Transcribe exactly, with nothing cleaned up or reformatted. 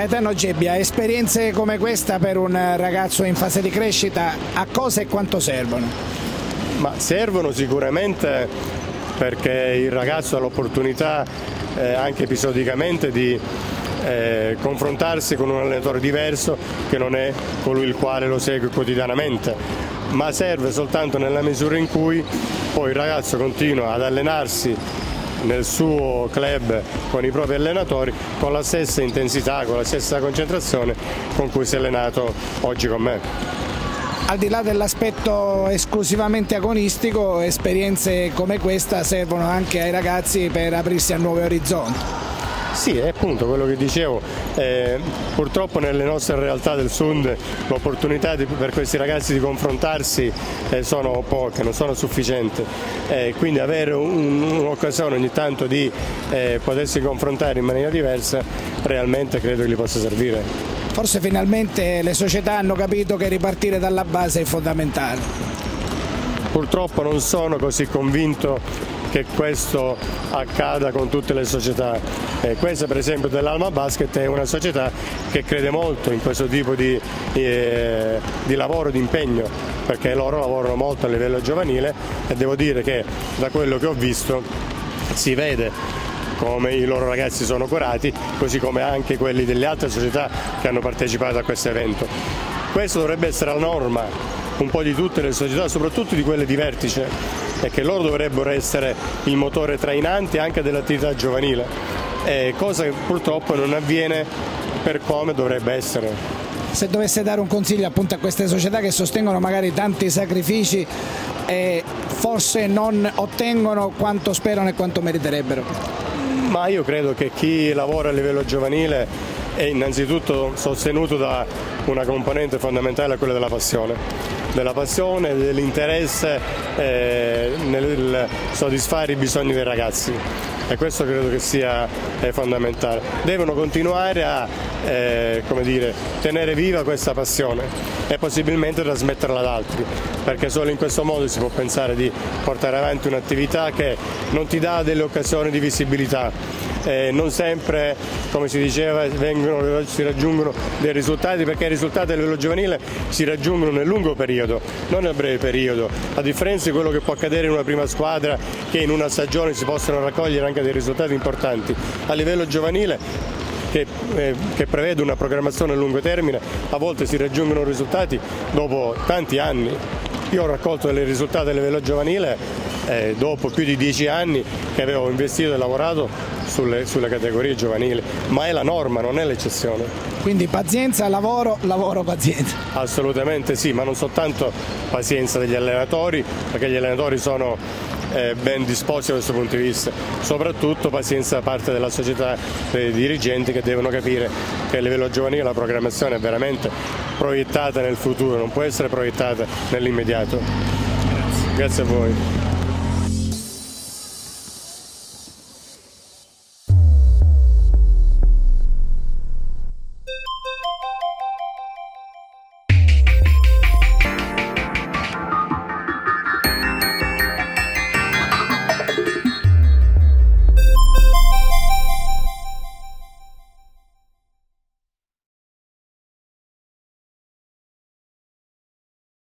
Gaetano Gebbia, esperienze come questa per un ragazzo in fase di crescita, a cosa e quanto servono? Ma servono sicuramente perché il ragazzo ha l'opportunità eh, anche episodicamente di eh, confrontarsi con un allenatore diverso che non è colui il quale lo segue quotidianamente, ma serve soltanto nella misura in cui poi il ragazzo continua ad allenarsi nel suo club con i propri allenatori con la stessa intensità, con la stessa concentrazione con cui si è allenato oggi con me. Al di là dell'aspetto esclusivamente agonistico, esperienze come questa servono anche ai ragazzi per aprirsi a nuovi orizzonti. Sì, è appunto quello che dicevo, eh, purtroppo nelle nostre realtà del Sud l'opportunità per questi ragazzi di confrontarsi eh, sono poche, non sono sufficienti, eh, quindi avere un'occasione ogni tanto di eh, potersi confrontare in maniera diversa realmente credo che gli possa servire. Forse finalmente le società hanno capito che ripartire dalla base è fondamentale. Purtroppo non sono così convinto che questo accada con tutte le società. Eh, questa per esempio dell'Alma Basket è una società che crede molto in questo tipo di, eh, di lavoro, di impegno, perché loro lavorano molto a livello giovanile e devo dire che da quello che ho visto si vede come i loro ragazzi sono curati, così come anche quelli delle altre società che hanno partecipato a questo evento. Questo dovrebbe essere la norma un po' di tutte le società, soprattutto di quelle di vertice, e che loro dovrebbero essere il motore trainante anche dell'attività giovanile, eh, cosa che purtroppo non avviene per come dovrebbe essere. Se dovesse dare un consiglio appunto a queste società che sostengono magari tanti sacrifici e forse non ottengono quanto sperano e quanto meriterebbero. Ma io credo che chi lavora a livello giovanile è innanzitutto sostenuto da una componente fondamentale, quella della passione, della passione, dell'interesse eh, nel soddisfare i bisogni dei ragazzi, e questo credo che sia eh, fondamentale. Devono continuare a eh, come dire, tenere viva questa passione e possibilmente trasmetterla ad altri, perché solo in questo modo si può pensare di portare avanti un'attività che non ti dà delle occasioni di visibilità. Eh, non sempre, come si diceva, vengono, si raggiungono dei risultati, perché i risultati a livello giovanile si raggiungono nel lungo periodo, non nel breve periodo, a differenza di quello che può accadere in una prima squadra, che in una stagione si possono raccogliere anche dei risultati importanti. A livello giovanile, che, eh, che prevede una programmazione a lungo termine, a volte si raggiungono risultati dopo tanti anni. Io ho raccolto dei risultati a livello giovanile eh, dopo più di dieci anni che avevo investito e lavorato sulle, sulle categorie giovanili, ma è la norma, non è l'eccezione. Quindi pazienza, lavoro, lavoro, pazienza. Assolutamente sì, ma non soltanto pazienza degli allenatori, perché gli allenatori sono eh, ben disposti da questo punto di vista, soprattutto pazienza da parte della società, dei dirigenti, che devono capire che a livello giovanile la programmazione è veramente proiettata nel futuro, non può essere proiettata nell'immediato. Grazie. Grazie a voi.